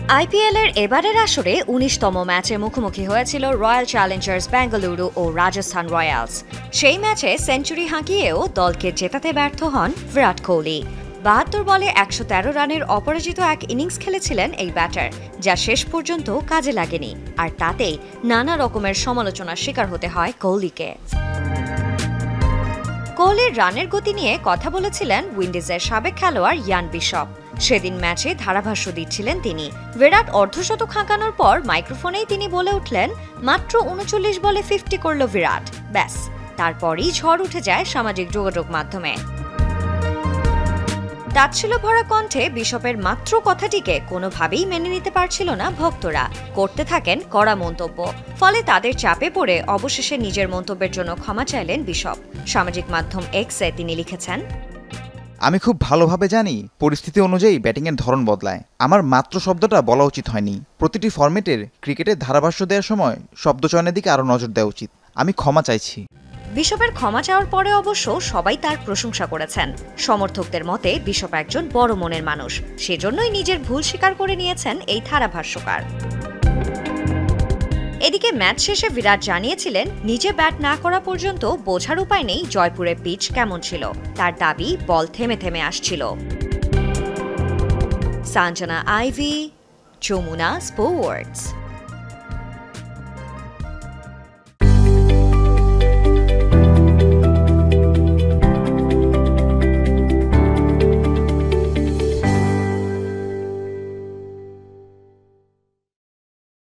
IPL এর এবারের আসরে ১৯তম ম্যাচে মুখোমুখি হয়েছিল রয়্যাল চ্যালেঞ্জার্স বেঙ্গালুরু ও রাজস্থান রয়্যালস। সেই ম্যাচে সেঞ্চুরি হাঁকিয়েও দলকে জেতাতে ব্যর্থ হন বিরাট কোহলি। ৭২ বলে ১১৩ রানের অপরাজিত এক ইনিংস খেলেছিলেন এই ব্যাটার, যা শেষ পর্যন্ত কাজে লাগেনি, আর তাতেই নানা রকমের সমালোচনার শিকার হতে হয় কোহলিকে। কোহলির রানের গতি নিয়ে কথা বলেছিলেন উইন্ডিজের সাবেক খেলোয়াড় ইয়ান বিশপ। সেদিন ম্যাচে ধারাভাষ্য দিচ্ছিলেন তিনি। বিরাট অর্ধশতক হাঁকানোর পর মাইক্রোফোনেই তিনি বলে উঠলেন, মাত্র ৩৯ বলে 50 করল বিরাট, ব্যাস। তারপরই ঝড় উঠে যায় সামাজিক যোগাযোগ মাধ্যমে। তাচ্ছিল্য ভরা কণ্ঠে বিশপের মাত্র কথাটিকে কোনোভাবেই মেনে নিতে পারছিল না ভক্তরা। করতে থাকেন কড়া মন্তব্য। ফলে তাদের চাপে পড়ে অবশেষে নিজের মন্তব্যের জন্য ক্ষমা চাইলেন বিশপ। সামাজিক মাধ্যম এক্সে তিনি লিখেছেন, আমি খুব ভালোভাবে জানি পরিস্থিতি অনুযায়ী ব্যাটিংয়ের ধরন বদলায়। আমার মাত্র শব্দটা বলা উচিত হয়নি। প্রতিটি ফরম্যাটের ক্রিকেটের ধারাভাষ্য দেওয়ার সময় শব্দ চয়নের দিকে আরও নজর দেওয়া উচিত। আমি ক্ষমা চাইছি। বিশপের ক্ষমা চাওয়ার পরে অবশ্য সবাই তার প্রশংসা করেছেন। সমর্থকদের মতে বিশপ একজন বড় মনের মানুষ, সেজন্যই নিজের ভুল স্বীকার করে নিয়েছেন এই ধারাভাষ্যকার। এদিকে ম্যাচ শেষে বিরাট জানিয়েছিলেন, নিজে ব্যাট না করা পর্যন্ত বোঝার উপায় নেই জয়পুরের পিচ কেমন ছিল। তার দাবি, বল থেমে থেমে আসছিল। Sanjana Ivy, Jamuna sports.